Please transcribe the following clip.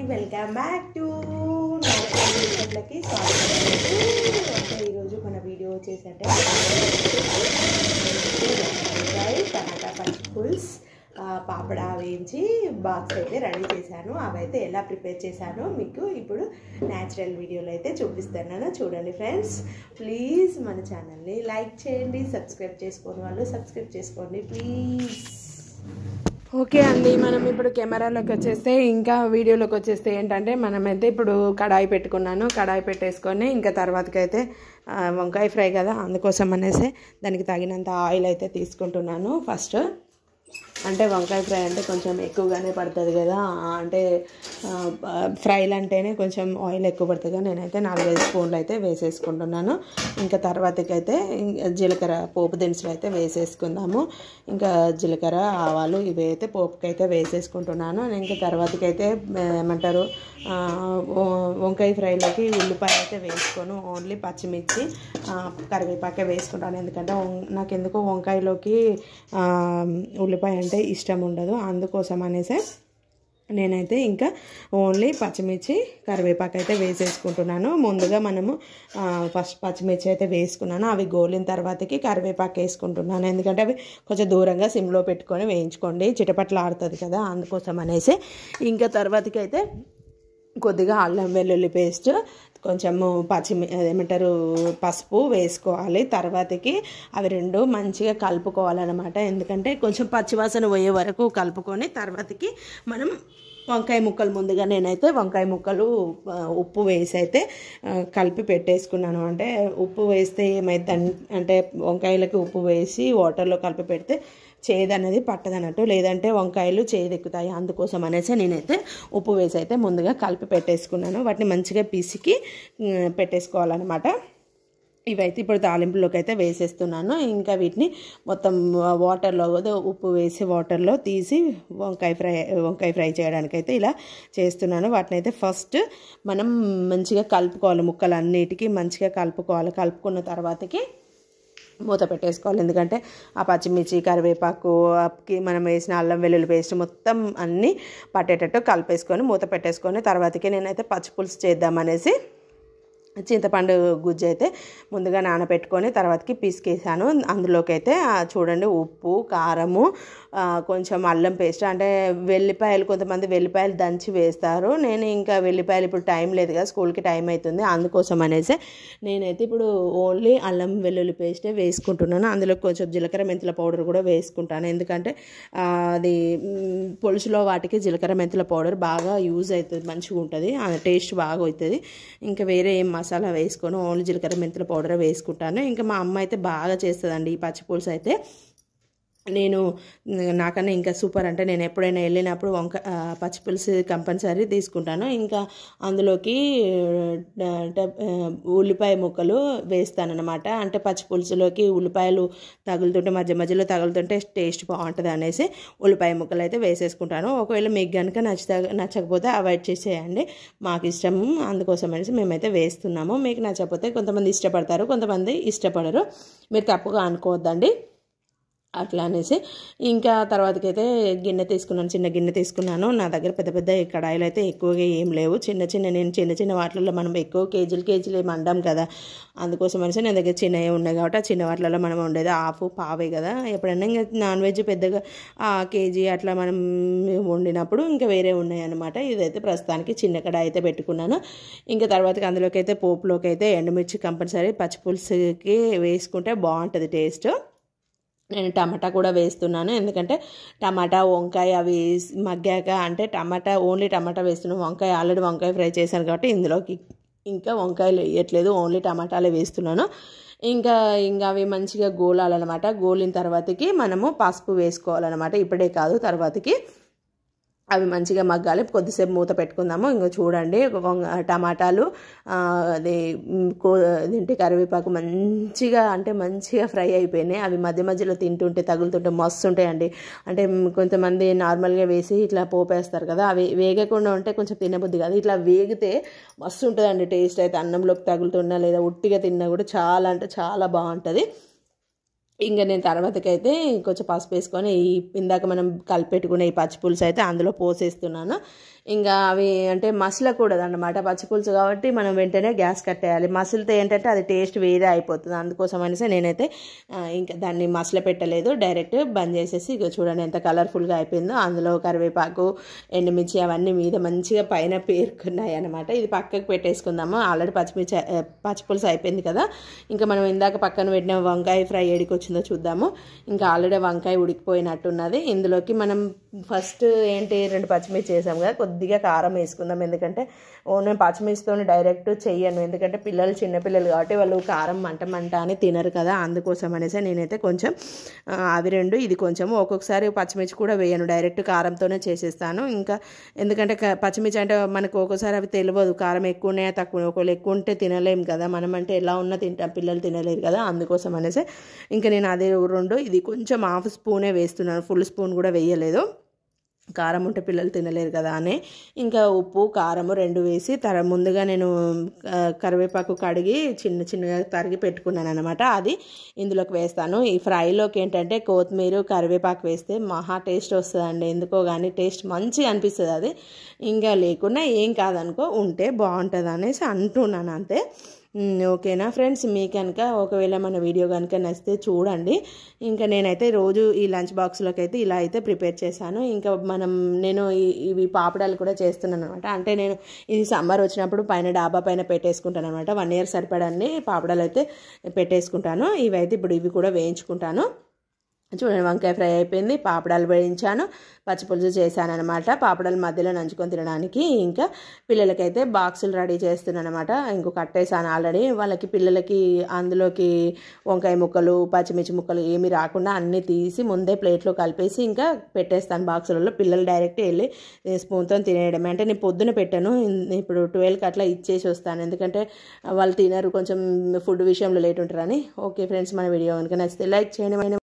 Welcome back to నాకి స్వాగతం. ఈరోజు మన వీడియో వచ్చేసంటే టమాటా పచ్చి పులుసు పాపడా వేయించి బాక్స్ అయితే రెడీ చేశాను. అవైతే ఎలా ప్రిపేర్ చేశానో మీకు ఇప్పుడు న్యాచురల్ వీడియోలో అయితే చూపిస్తున్నాను. చూడండి ఫ్రెండ్స్, ప్లీజ్ మన ఛానల్ని లైక్ చేయండి, సబ్స్క్రైబ్ చేసుకోని వాళ్ళు సబ్స్క్రైబ్ చేసుకోండి ప్లీజ్. ఓకే అండి, మనం ఇప్పుడు కెమెరాలోకి వచ్చేస్తే ఇంకా వీడియోలోకి వచ్చేస్తే ఏంటంటే మనమైతే ఇప్పుడు కడాయి పెట్టుకున్నాను. కడాయి పెట్టేసుకొని ఇంకా తర్వాతకైతే వంకాయ ఫ్రై కదా, అందుకోసం అనేసి దానికి తగినంత ఆయిల్ అయితే తీసుకుంటున్నాను. ఫస్ట్ అంటే వంకాయ ఫ్రై అంటే కొంచెం ఎక్కువగానే పడుతుంది కదా, అంటే ఫ్రైలు అంటేనే కొంచెం ఆయిల్ ఎక్కువ పడుతుంది కదా. నేనైతే 4-5 స్పూన్లు అయితే వేసేసుకుంటున్నాను. ఇంకా తర్వాతకైతే జీలకర్ర పోపు దినుసులు అయితే వేసేసుకుందాము. ఇంకా జీలకర్ర ఆవాలు ఇవి అయితే పోపుకైతే వేసేసుకుంటున్నాను. ఇంకా తర్వాతకైతే ఏమంటారు, వంకాయ ఫ్రైలోకి ఉల్లిపాయ అయితే వేసుకోను, ఓన్లీ పచ్చిమిర్చి కరివేపాకే వేసుకుంటాను. ఎందుకంటే నాకు ఎందుకో వంకాయలోకి ఉల్లిపాయ అంటే ఇష్టం ఉండదు, అందుకోసం అనేసి నేనైతే ఇంకా ఓన్లీ పచ్చిమిర్చి కరివేపాకు అయితే వేసేసుకుంటున్నాను. ముందుగా మనము ఫస్ట్ పచ్చిమిర్చి అయితే వేసుకున్నాను, అవి గోలిన తర్వాతకి కరివేపాకు వేసుకుంటున్నాను. ఎందుకంటే అవి కొంచెం దూరంగా సిమ్లో పెట్టుకొని వేయించుకోండి, చిటపట్లు ఆడుతుంది కదా, అందుకోసం అనేసి. ఇంకా తర్వాతకి అయితే కొద్దిగా అల్లం వెల్లుల్లి పేస్ట్, కొంచెము ఏమంటారు పసుపు వేసుకోవాలి. తర్వాతకి అవి రెండు మంచిగా కలుపుకోవాలన్నమాట. ఎందుకంటే కొంచెం పచ్చివాసన పోయే వరకు కలుపుకొని తర్వాతకి మనం వంకాయ ముక్కలు, ముందుగా నేనైతే వంకాయ ముక్కలు ఉప్పు వేసి అయితే కలిపి పెట్టేసుకున్నాను. అంటే ఉప్పు వేస్తే ఏమైతే అంటే వంకాయలకి ఉప్పు వేసి వాటర్లో కలిపి పెడితే చేదు అనేది పట్టదన్నట్టు, లేదంటే వంకాయలు చేదెక్కుతాయి. అందుకోసం అనేసి నేనైతే ఉప్పు వేసి అయితే ముందుగా కలిపి పెట్టేసుకున్నాను. వాటిని మంచిగా పిసికి పెట్టేసుకోవాలన్నమాట. ఇవైతే ఇప్పుడు తాలింపులోకి అయితే వేసేస్తున్నాను. ఇంకా వీటిని మొత్తం వాటర్లో, ఉప్పు వేసి వాటర్లో తీసి వంకాయ ఫ్రై చేయడానికైతే ఇలా చేస్తున్నాను. వాటిని అయితే ఫస్ట్ మనం మంచిగా కలుపుకోవాలి, ముక్కలన్నిటికీ మంచిగా కలుపుకోవాలి. కలుపుకున్న తర్వాతకి మూత పెట్టేసుకోవాలి. ఎందుకంటే ఆ పచ్చిమిర్చి కరివేపాకుకి మనం వేసిన అల్లం వెల్లుల్లి పేస్ట్ మొత్తం అన్నీ పట్టేటట్టు కలిపేసుకొని మూత పెట్టేసుకొని తర్వాతకి నేనైతే పచ్చి పులుసు చేద్దామనేసి చింతపండు గుజ్జు అయితే ముందుగా నానబెట్టుకొని తర్వాతకి పిసికేసాను. అందులోకి అయితే చూడండి ఉప్పు, కారము, కొంచెం అల్లం పేస్ట్, అంటే వెల్లిపాయలు, కొంతమంది వెల్లిపాయలు దంచి వేస్తారు. నేను ఇంకా వెల్లిపాయలు ఇప్పుడు టైం లేదు కదా, స్కూల్కి టైం అవుతుంది, అందుకోసం అనేసి నేనైతే ఇప్పుడు ఓన్లీ అల్లం వెల్లుల్లి పేస్టే వేసుకుంటున్నాను. అందులో కొంచెం జీలకర్ర మెంతుల పౌడర్ కూడా వేసుకుంటాను. ఎందుకంటే అది పులుసులో వాటికి జీలకర్ర మెంతుల పౌడర్ బాగా యూజ్ అవుతుంది, మంచిగా ఉంటుంది, టేస్ట్ బాగా అవుతుంది. ఇంకా వేరే ఏం మసాలా వేసుకొని ఓన్లీ జీలకర్ర మెంతుల పౌడర్ వేసుకుంటాను. ఇంకా మా అమ్మ అయితే బాగా చేస్తుందండి ఈ పచ్చి పులుసు అయితే. నాకన్నా ఇంకా సూపర్. అంటే నేను ఎప్పుడైనా వెళ్ళినప్పుడు పచ్చి పులుసు కంపల్సరీ తీసుకుంటాను. ఇంకా అందులోకి ఉల్లిపాయ ముక్కలు వేస్తానన్నమాట. అంటే పచ్చి పులుసులోకి ఉల్లిపాయలు తగులుతుంటే, మధ్య మధ్యలో తగులుతుంటే టేస్ట్ బాగుంటుంది అనేసి ఉల్లిపాయ ముక్కలు అయితే వేసేసుకుంటాను. ఒకవేళ మీకు కనుక నచ్చకపోతే అవాయిడ్ చేసేయండి, మాకు ఇష్టం, అందుకోసం అనేసి మేమైతే వేస్తున్నాము. మీకు నచ్చకపోతే కొంతమంది ఇష్టపడతారు, కొంతమంది ఇష్టపడరు, మీరు తప్పుగా అనుకోవద్దండి అట్లా అనేసి. ఇంకా తర్వాతకైతే గిన్నె తీసుకున్నాను, చిన్న గిన్నె తీసుకున్నాను. నా దగ్గర పెద్ద పెద్ద కడాయిలు అయితే ఎక్కువగా ఏం లేవు, నేను చిన్న చిన్న వాటిల్లో మనం ఎక్కువ కేజీలు ఏమి వండాం కదా, అందుకోసం అనేసి నా దగ్గర చిన్నవి ఉన్నాయి కాబట్టి ఆ చిన్న వాటిలలో మనం వండేది పావే కదా. ఎప్పుడైనా ఇంకా నాన్ వెజ్ పెద్దగా కేజీ అట్లా మనం వండినప్పుడు ఇంకా వేరే ఉన్నాయి అనమాట. ఇదైతే ప్రస్తుతానికి చిన్న కడాయి అయితే పెట్టుకున్నాను. ఇంకా తర్వాతకి అందులోకి అయితే పోపులోకి అయితే ఎండుమిర్చి కంపల్సరీ పచ్చి పులుసుకి వేసుకుంటే బాగుంటుంది టేస్ట్. నేను టమాటా కూడా వేస్తున్నాను, ఎందుకంటే టమాటా వంకాయ అవి మగ్గాక, అంటే ఓన్లీ టమాటా వేస్తున్నాను. ఆల్రెడీ వంకాయ ఫ్రై చేశాను కాబట్టి ఇందులోకి ఇంకా వంకాయలు వేయట్లేదు, ఓన్లీ టమాటాలే వేస్తున్నాను. ఇంకా అవి మంచిగా గోలాలన్నమాట. గోలిన తర్వాతకి మనము పసుపు వేసుకోవాలన్నమాట, ఇప్పుడే కాదు, తర్వాతకి అవి మంచిగా మగ్గాలి. కొద్దిసేపు మూత పెట్టుకుందాము. ఇంకా చూడండి టమాటాలు అదేంటి కరివేపాకు మంచిగా ఫ్రై అయిపోయినాయి. అవి మధ్య మధ్యలో తింటుంటే తగులుతుంటే మస్తు ఉంటాయండి. అంటే కొంతమంది నార్మల్గా వేసి ఇట్లా పోపేస్తారు కదా, అవి వేగకుండా ఉంటే కొంచెం తినబుద్ధి కాదు. ఇట్లా వేగితే మస్తు ఉంటుందండి టేస్ట్ అయితే. అన్నంలోకి తగులుతున్నా లేదా ఉట్టిగా తిన్నా కూడా చాలా అంటే చాలా బాగుంటుంది. ఇంకా నేను తర్వాతకైతే కొంచెం పసుపు వేసుకొని ఇందాక మనం కలిపెట్టుకునే ఈ పచ్చిపులుసు అయితే అందులో పోసేస్తున్నాను. ఇంకా అవి అంటే మసలకూడదు అన్నమాట, పచ్చిపులుసు కాబట్టి మనం వెంటనే గ్యాస్ కట్టేయాలి. మసిలితే ఏంటంటే అది టేస్ట్ వేరే అయిపోతుంది. అందుకోసం అనేసి నేనైతే ఇంకా దాన్ని మసల పెట్టలేదు, డైరెక్ట్ బంద్ చేసేసి ఇక చూడండి ఎంత కలర్ఫుల్గా అయిపోయిందో. అందులో కరివేపాకు, ఎండుమిర్చి అవన్నీ మీద మంచిగా పైన పేరుకున్నాయి అనమాట. ఇది పక్కకు పెట్టేసుకుందాము. ఆల్రెడీ పచ్చిపులుసు అయిపోయింది కదా. ఇంకా మనం ఇందాక పక్కన పెట్టిన వంకాయ ఫ్రై ఏడికి వచ్చిందో చూద్దాము. ఇంకా ఆల్రెడీ వంకాయ ఉడికిపోయినట్టున్నది. ఇందులోకి మనం ఫస్ట్ ఏంటి 2 పచ్చిమిర్చి వేసాం కదా, కొద్దిగా కారం వేసుకుందాం. ఎందుకంటే నేను పచ్చిమిర్చితో డైరెక్ట్ చెయ్యను, ఎందుకంటే పిల్లలు చిన్నపిల్లలు కాబట్టి వాళ్ళు కారం మంట అని తినరు కదా. అందుకోసం అనేసి నేనైతే కొంచెం అవి 2 ఇది కొంచెం ఒక్కొక్కసారి పచ్చిమిర్చి కూడా వేయను, డైరెక్ట్ కారంతోనే చేసేస్తాను. ఇంకా ఎందుకంటే పచ్చిమిర్చి అంటే మనకు ఒక్కోసారి అవి తెలియదు కారం ఎక్కువ ఉన్నాయా తక్కువ, ఒకవేళ ఎక్కువ ఉంటే తినలేము కదా మనం, అంటే ఎలా ఉన్నా తింటాం, పిల్లలు తినలేరు కదా. అందుకోసం అనేసి ఇంకా నేను అదే 2 ఇది కొంచెం హాఫ్ స్పూనే వేస్తున్నాను, ఫుల్ స్పూన్ కూడా వేయలేదు, కారం ఉంటే పిల్లలు తినలేరు కదా అని. ఇంకా ఉప్పు కారము 2 వేసి ముందుగా నేను కరివేపాకు కడిగి చిన్నగా తరిగి పెట్టుకున్నాను అనమాట, అది ఇందులోకి వేస్తాను. ఈ ఫ్రైలోకి ఏంటంటే కొత్తిమీర కరివేపాకు వేస్తే మహా టేస్ట్ వస్తుందండి, ఎందుకో కానీ టేస్ట్ మంచిగా అనిపిస్తుంది. అది ఇంకా లేకున్నా ఏం కాదనుకో, ఉంటే బాగుంటుంది అనేసి అంటున్నాను అంతే. ఓకేనా ఫ్రెండ్స్, మీకు కనుక ఒకవేళ మన వీడియో కనుక నచ్చితే చూడండి. ఇంకా నేనైతే రోజు ఈ లంచ్ బాక్స్లోకి అయితే ఇలా అయితే ప్రిపేర్ చేశాను. ఇంకా నేను ఇవి పాపడాలు కూడా చేస్తున్నాను అనమాట. అంటే నేను ఇది సమ్మర్ వచ్చినప్పుడు పైన డాబా పైన పెట్టేసుకుంటాను అనమాట. 1 year సరిపడాన్ని పాపడాలు అయితే పెట్టేసుకుంటాను. ఇవైతే ఇప్పుడు ఇవి కూడా వేయించుకుంటాను. చూడండి వంకాయ ఫ్రై అయిపోయింది, పాపడాలు వేయించాను, పచ్చిపులుసు చేశాను అనమాట. పాపడాలు మధ్యలో నంచుకొని తినడానికి. ఇంకా పిల్లలకైతే బాక్సులు రెడీ చేస్తున్నాను అనమాట. ఇంకో కట్టేసాను ఆల్రెడీ. వాళ్ళకి పిల్లలకి అందులోకి వంకాయ ముక్కలు పచ్చిమిర్చి ముక్కలు ఏమి రాకుండా అన్నీ తీసి ముందే ప్లేట్లో కలిపేసి ఇంకా పెట్టేస్తాను బాక్సులలో. పిల్లలు డైరెక్ట్ వెళ్ళి స్పూన్తో తినేయడమే. అంటే నేను పొద్దున పెట్టాను, ఇప్పుడు 12కి అట్లా ఇచ్చేసి వస్తాను, ఎందుకంటే వాళ్ళు తినరు, కొంచెం ఫుడ్ విషయంలో లేట్ ఉంటారని. ఓకే ఫ్రెండ్స్, మన వీడియో కనుక నచ్చితే లైక్ చేయండి.